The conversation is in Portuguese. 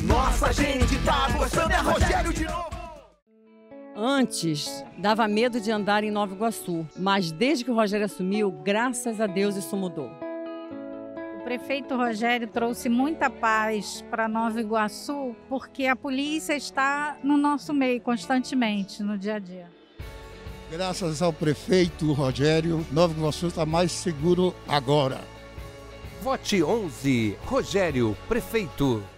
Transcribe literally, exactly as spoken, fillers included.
Nossa, gente tá gostando, é Rogério de novo. Antes, dava medo de andar em Nova Iguaçu, mas desde que o Rogério assumiu, graças a Deus isso mudou. O prefeito Rogério trouxe muita paz para Nova Iguaçu, porque a polícia está no nosso meio constantemente, no dia a dia. Graças ao prefeito Rogério, Nova Iguaçu está mais seguro agora. Vote onze, Rogério, prefeito.